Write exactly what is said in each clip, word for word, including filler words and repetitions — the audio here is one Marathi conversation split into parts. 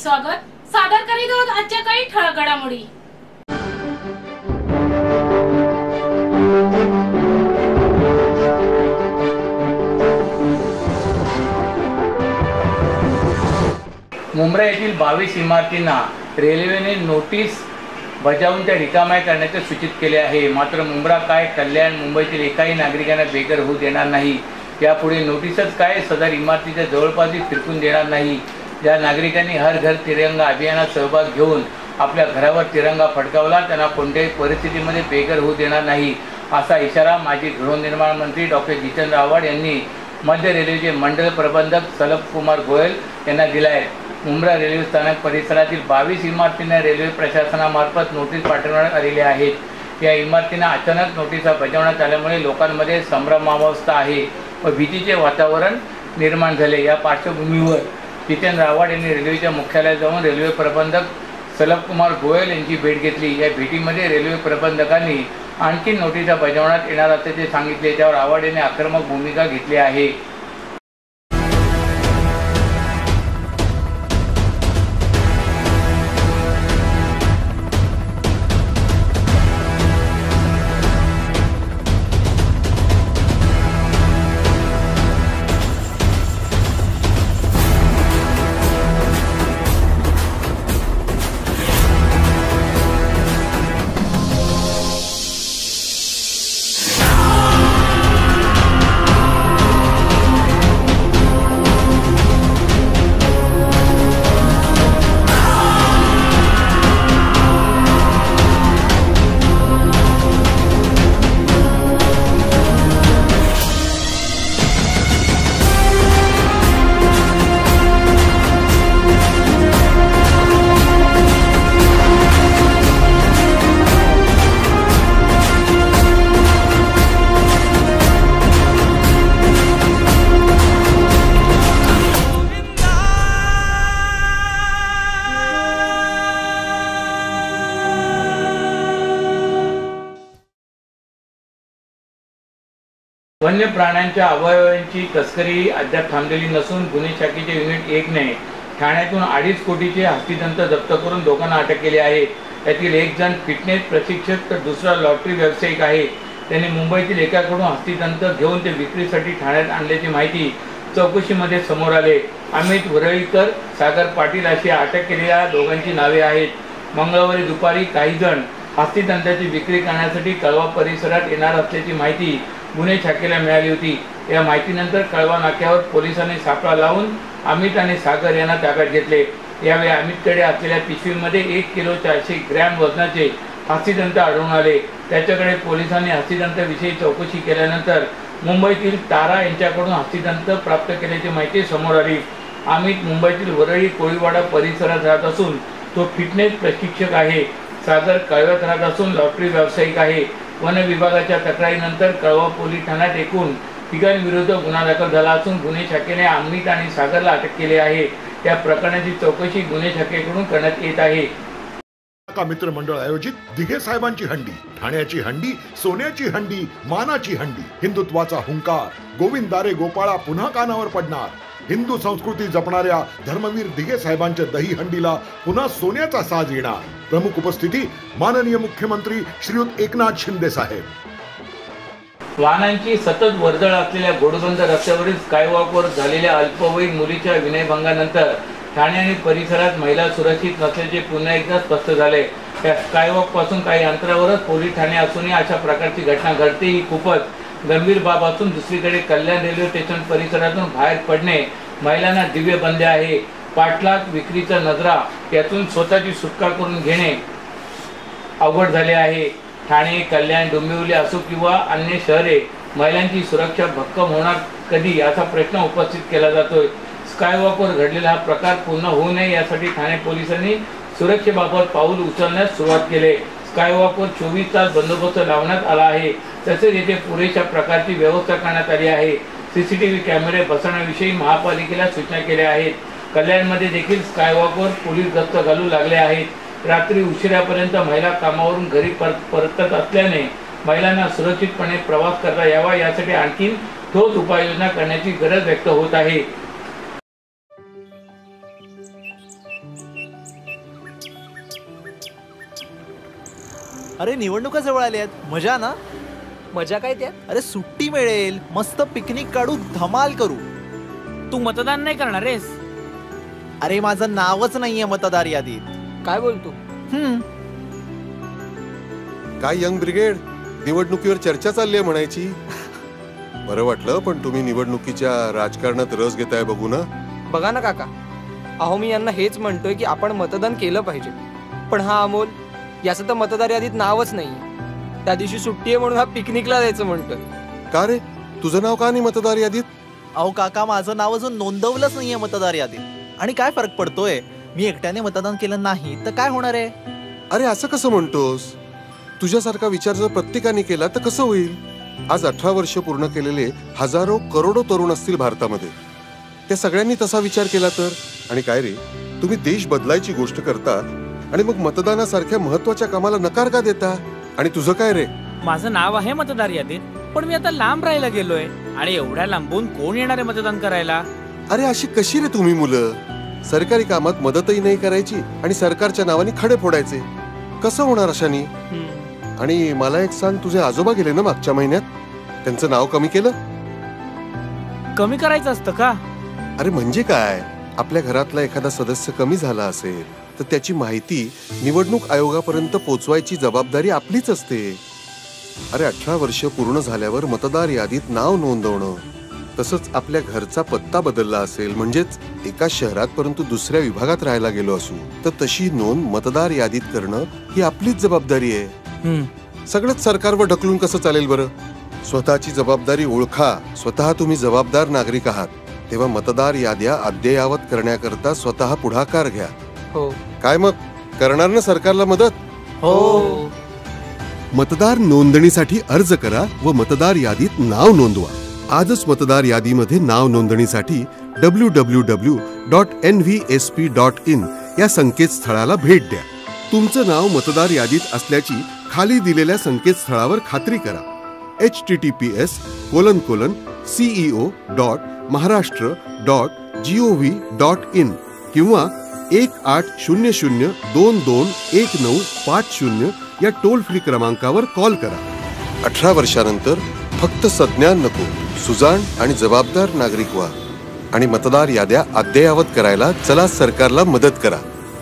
स्वागत सादर करीत आहोत आजच्या काही ठळक घडामोडी। मुंब्रा येथील बावीस इमारतींना रेल्वेने नोटीस बजावून त्या रिकाम्या करण्याचे सूचित केले आहे। मात्र मुंब्रा काय कल्याण मुंबईतील एकाही नागरिकांना बेघर होऊ देणार नाही। यापुढे नोटीसच काय सदर इमारतीच्या जवळपासही फिरकून देणार नाही। ज्या नागरिकांनी हर घर तिरंगा अभियानात सहभाग घेऊन आपल्या घरावर तिरंगा फडकावला त्यांना कोणत्याही परिस्थितीमध्ये बेघर होऊ देणार नाही, असा इशारा माजी गृहनिर्माण मंत्री डॉक्टर जितेंद्र आव्हाड यांनी मध्य रेल्वेचे मंडल प्रबंधक सलभ कुमार गोयल यांना दिला आहे। मुंब्रा रेल्वे स्थानक परिसरातील बावीस इमारतींना रेल्वे प्रशासनामार्फत नोटीस पाठवण्यात आलेली आहेत। या इमारतींना अचानक नोटिसा बजावण्यात आल्यामुळे लोकांमध्ये संभ्रमावस्था आहे व भीतीचे वातावरण निर्माण झाले। या पार्श्वभूमीवर जितेंद्र आव्हाड यांनी रेल्वेच्या मुख्यालयात जाऊन रेल्वे प्रबंधक सलभ कुमार गोयल यांची भेट घेतली। या भेटीमध्ये रेल्वे प्रबंधकांनी आणखी नोटिसा बजावण्यात येणार असल्याचे सांगितले। त्यावर आव्हाड यांनी आक्रमक भूमिका घेतली आहे। वन्य प्राण्यांच्या अवयवांची तस्करी अद्याप थांबलेली नसून गुन्हे शाखेचे युनिट एक ने ठाण्यातून अडीच कोटीचे हस्तिदंत जप्त करून दोघांना अटक केली आहे। त्यातील एक जण फिटनेस प्रशिक्षक तर दुसरा लॉटरी व्यावसायिक आहे। त्यांनी मुंबईतील एकाकडून हस्तिदंत घेऊन ते विक्रीसाठी ठाण्यात आणल्याची माहिती चौकशीमध्ये समोर आले। अमित वरळीकर, सागर पाटील अशी अटक केलेल्या दोघांची नावे आहेत। मंगळवारी दुपारी काही जण हस्तिदंताची विक्री करण्यासाठी कळवा परिसरात येणार असल्याची माहिती गुन्हे शाखेला मिळाली होती। या माहितीनंतर कळवा नाक्यावर पोलिसांनी सापळा लावून अमित आणि सागर यांना ताब्यात घेतले। यावेळी अमितकडे असलेल्या पिशवीमध्ये एक किलो चारशे ग्रॅम वजनाचे हस्तिदंत आढळून आले। त्याच्याकडे पोलिसांनी हस्तिदंताविषयी चौकशी केल्यानंतर मुंबईतील तारा यांच्याकडून हस्तिदंत प्राप्त केल्याची माहिती समोर आली। अमित मुंबईतील वरळी कोळीवाडा परिसरात राहत असून तो फिटनेस प्रशिक्षक आहे। सागर कळव्यात राहत असून लॉटरी व्यावसायिक आहे। वन विभागाच्या तक्रारीनंतर कळवा पोलीस ठाण्यात एकूण तिघांविरुद्ध गुन्हा दाखल झाला असून गुन्हे शाखेने अमित आणि सागरला अटक केली आहे। त्या प्रकरणाची चौकशी गुन्हे शाखेकडून करण्यात येत आहे। मित्र मंडळ आयोजित दिघे साहेबांची हंडी, ठाण्याची हंडी, सोन्याची हंडी, मानाची हंडी, हिंदुत्वाचा हुंकार, गोविंदारे गोपाळा पुन्हा कानावर पडणार। हिंदू संस्कृती जपणाऱ्या धर्मवीर दिघे साहेबांच्या दही हंडीला पुन्हा सोन्याचा साज येणार। प्रमुख उपस्थिती माननीय मुख्यमंत्री श्रीयुत एकनाथ शिंदे साहेब। वाहनांची सतत वर्दळ असलेल्या घोडबंद रस्त्यावरील स्कायवॉकवर झालेल्या अल्पवयीन मुलीच्या विनयभंगानंतर ठाणे आणि परिसरात महिला सुरक्षित नसल्याचे पुन्हा एकदा स्पष्ट झाले। या स्कायवॉक पासून काही अंतरावरच पोलीस ठाणे असूनही अशा प्रकारची घटना घडते ही खूपच गंभीर बाब असून दुसरीकडे कल्याण रेल्वे स्टेशन परिसरातून बाहेर पडणे महिलांना दिव्य बंदी आहे। पाठलाग, विक्रीचा नजरा यातून स्वतःची सुटका करून घेणे अवघड झाले आहे। ठाणे, कल्याण, डोंबिवली असो किंवा अन्य शहरे महिलांची सुरक्षा भक्कम होणार कधी असा प्रश्न उपस्थित केला जातोय। स्कायवॉकवर घडलेला हा प्रकार पुन्हा होऊ नये यासाठी ठाणे पोलिसांनी सुरक्षेबाबत पाऊल उचलण्यास सुरुवात केली। स्कायवॉकवर चोवीस तास बंदोबस्त लावण्यात आला आहे। तसेच येथे पुरेशा प्रकारची व्यवस्था करण्यात आली आहे। सीसीटीव्ही कॅमेरे बसवण्याविषयी महापालिकेला सूचना केल्या आहेत। कल्याणमध्ये देखील स्कायवॉकवर पोलीस गस्त घालू लागले आहेत। रात्री उशिरापर्यंत महिला कामावरून घरी परतत असल्याने महिलांना सुरक्षितपणे प्रवास करता यावा यासाठी आणखी ठोस उपाययोजना करण्याची गरज व्यक्त होत आहे। अरे निवडणुका जवळ आल्या आहेत, मजा ना. मजा काय त्यात? अरे सुट्टी मिळेल, मस्त पिकनिक काढू, धमाल करू. तू मतदान नाही करणार आहेस? अरे माझं नावच नाहीये मतदार यादीत. काय बोलतो? हम्म काय यंग ब्रिगेड, निवडणुकीवर चर्चा चालली आहे म्हणायची. बरं वाटलं, पण तुम्ही निवडणुकीच्या राजकारणात रस घेताय बघू ना. बघा ना काका, अहो मी यांना हेच म्हणतोय की आपण मतदान केलं पाहिजे, पण हा अमोल याचं तर मतदार यादीत नावच नाही. त्या दिवशी सुट्टी आहे म्हणून हा पिकनिकला जायचं म्हणतोय. का रे, तुझं नाव का नाही मतदार यादीत? अहो काका, माझं नाव अजून नोंदवलंच नाहीये मतदार यादीत. आणि काय फरक पडतोय, मी एकट्याने मतदान केलं नाही तर काय होणार आहे? अरे असं कसं म्हणतोस? तुझ्यासारखा विचार जर प्रत्येकाने केला तर कसं होईल? आज अठरा वर्ष पूर्ण केलेले हजारो करोडो तरुण असतील भारतामध्ये. त्या सगळ्यांनी तसा विचार केला तर. आणि काय रे, तुम्ही देश बदलायची गोष्ट करता आणि मग मतदानासारख्या महत्वाच्या कामाला नकार का देता? आणि तुझं काय रे? माझं नाव आहे मतदार यादीत, पण मी आता लांब राहायला गेलोय आणि एवढ्या लांबून कोण येणार आहे मतदान करायला? अरे अशी कशी रे तुम्ही मुलं? सरकारी कामात मदतही नाही करायची आणि सरकारच्या नावाने खडे फोडायचे. कसं होणार अशानी? आणि मला एक सांग, तुझे आजोबा गेले ना मागच्या महिन्यात, त्यांचं नाव कमी केलं? कमी करायचं असतं का? अरे म्हणजे काय, आपल्या घरातला एखादा सदस्य कमी झाला असेल तर त्याची माहिती निवडणूक आयोगापर्यंत पोहोचवायची जबाबदारी आपलीच असते. अरे अठरा वर्ष पूर्ण झाल्यावर मतदार यादीत नाव नोंदवणं, तसंच आपल्या घरचा पत्ता बदलला असेल, म्हणजेच एका शहरात परंतु दुसऱ्या विभागात राहायला गेलो असू तर तशी नोंद मतदार यादीत करणं ही आपलीच जबाबदारी आहे. सगळंच सरकारवर ढकलून कसं चालेल बरं? स्वतःची जबाबदारी ओळखा. स्वतः तुम्ही जबाबदार नागरिक आहात, तेव्हा मतदार याद्या अद्ययावत करण्याकरता स्वतः पुढाकार घ्या. हो. काय मग, करणार ना सरकारला मदत? हो. मतदार नोंदणीसाठी अर्ज करा व मतदार यादीत नाव नोंदवा. आजच मतदार यादीमध्ये नाव नोंदणीसाठी W W W dot N V S P dot in या संकेतस्थळाला भेट द्या. तुमचं नाव मतदार यादीत असल्याची खाली दिलेल्या संकेतस्थळावर खात्री करा. H T T P S colon colon CEO dot Maharashtra dot G O V dot in किंवा एक आठ शून्य शून्य दोन दोन एक नऊ पाच शून्य या टोल फ्री क्रमांकावर कॉल करा. अठरा वर्षानंतर फक्त संज्ञान नको, सुजाण आणि जबाबदार नागरिक व्हा आणि मतदार याद्या अद्ययावत करायला चला सरकारला मदत करा.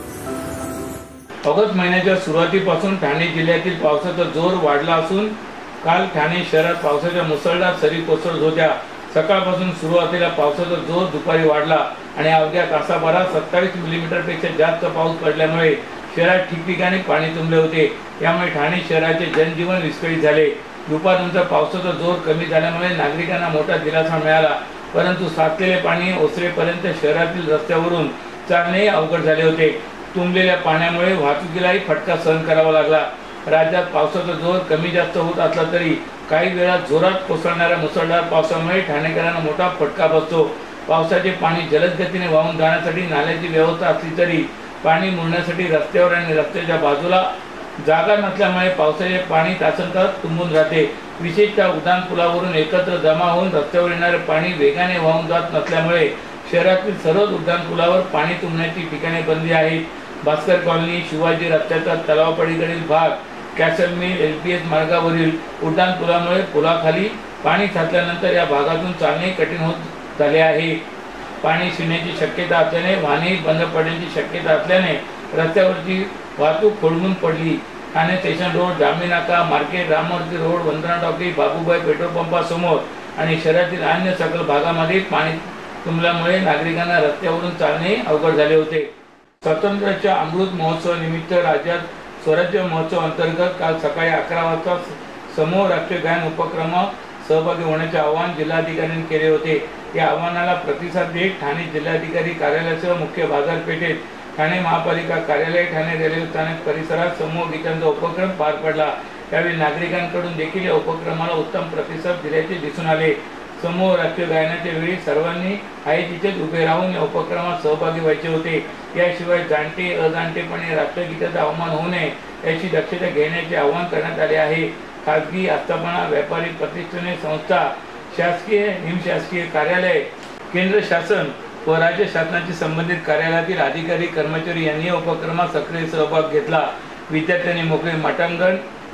ऑगस्ट महिन्याच्या सुरुवातीपासून ठाणे जिल्ह्यातील पावसाचा जोर वाढला असून काल ठाणे शहरात पावसाच्या मुसळधार सरी कोसळत होत्या. सकाळपासून सुरू असलेला पावसाचा जोर दुपारी वाढला आणि अवघ्या तासाभरात सत्तावीस मिलीमीटरपेक्षा जास्त पाऊस पडल्यामुळे शहरात ठिकठिकाणी पाणी तुंबले होते. यामुळे ठाणे शहराचे जनजीवन विस्कळीत झाले. दुपारनंतर पावसाचा जोर कमी झाल्यामुळे नागरिकांना मोठा दिलासा मिळाला, परंतु साचलेले पाणी ओसरेपर्यंत शहरातील रस्त्यावरून चालणे अवघड झाले होते. तुंबलेल्या पाण्यामुळे वाहतुकीलाही फटका सहन करावा लागला. राज्यात पावसाचा जोर कमी जास्त होत असला तरी काही वेळा जोरात कोसळणाऱ्या मुसळधार पावसामुळे ठाणेकरांना मोठा फटका बसतो. पावसाचे पाणी जलद गतीने वाहून जाण्यासाठी नाल्याची व्यवस्था असली तरी पाणी मुरण्यासाठी रस्त्यावर आणि रस्त्याच्या बाजूला जागा नसल्यामुळे पावसाचे पाणी तासनतास तुंबून राहते. विशेषतः उड्डाण पुलावरून एकत्र जमा होऊन रस्त्यावर येणारे पाणी वेगाने वाहून जात नसल्यामुळे शहरातील सर्वच उड्डाण पुलावर पाणी तुंबण्याची ठिकाणे बंदी आहेत. भास्कर कॉलनी, शिवाजी रस्त्याचा तलावपडीकडील भाग, Castle Mill, L P S मार्गावरील उड्डाण पुलामुळे पुलाखाली पाणी साचल्यानंतर या भागातून चालणे कठीण होत झाले आहे. पाणी शिरण्याची शक्यता असल्याने वाहने बंद पडण्याची शक्यता असल्याने रस्त्यावरची वाहतूक खोळंबून पडली. ठाणे स्टेशन रोड, जांभी नाका, market, Rammurti road, Vandana talkie, Babubai petrol पंपासमोर आणि शहरातील अन्य सकल भागामध्ये पाणी तुंबल्यामुळे नागरिकांना रस्त्यावरून चालणे अवघड झाले होते. स्वातंत्र्याच्या अमृत महोत्सव निमित्त राज्यात स्वराज्य महोत्सव अंतर्गत काल सकाळी अकरा वाजता समूह राष्ट्रीय गायन उपक्रमात सहभागी होण्याचे आवाहन जिल्हाधिकाऱ्यांनी केले होते. या आवाहनाला प्रतिसाद देत ठाणे जिल्हाधिकारी कार्यालयासह मुख्य बाजारपेठेत, ठाणे महापालिका कार्यालय, ठाणे रेल्वे स्थानक परिसरात समूह गीतांचा उपक्रम पार पडला. यावेळी नागरिकांकडून देखील या उपक्रमाला उत्तम प्रतिसाद दिल्याचे दिसून आले. समूह राष्ट्रीय गायनाच्या वेळी सर्वांनी आहे तिथेच उभे राहून या उपक्रमात सहभागी व्हायचे होते. याशिवाय जाणते अजाणतेपणे राष्ट्रगीताचा अवमान होऊ नये याची दक्षता घेण्याचे आवाहन करण्यात आले आहे. खाजगी आस्थापना, व्यापारी प्रतिष्ठाने, संस्था, शासकीय, निमशासकीय कार्यालय, केंद्र शासन व राज्य शासनाची संबंधित कार्यालयातील अधिकारी कर्मचारी यांनी उपक्रमात सक्रिय सहभाग घेतला. विद्यार्थ्यांनी मोकळे मटांगण,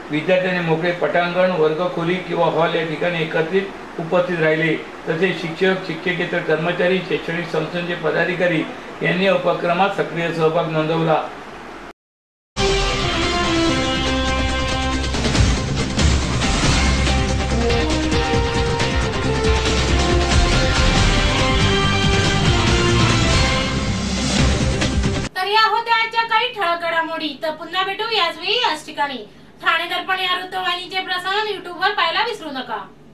विद्यार्थ्यांनी मोकळे पटांगण, वर्गखोली किंवा हॉल या ठिकाणी एकत्रित उपस्थित राहिले. तसेच शिक्षक, शिक्षकेतर कर्मचारी, शैक्षणिक संस्थांचे पदाधिकारी यांनी उपक्रमात सक्रिय सहभाग नोंदवला. तर या होत्या आजच्या काही ठळक घडामोडी. तर पुन्हा भेटू याच वेळी याच ठिकाणी. ठाणे दर्पण या वृत्तवाहिनीचे प्रसारण युट्यूबवर पाहायला विसरू नका.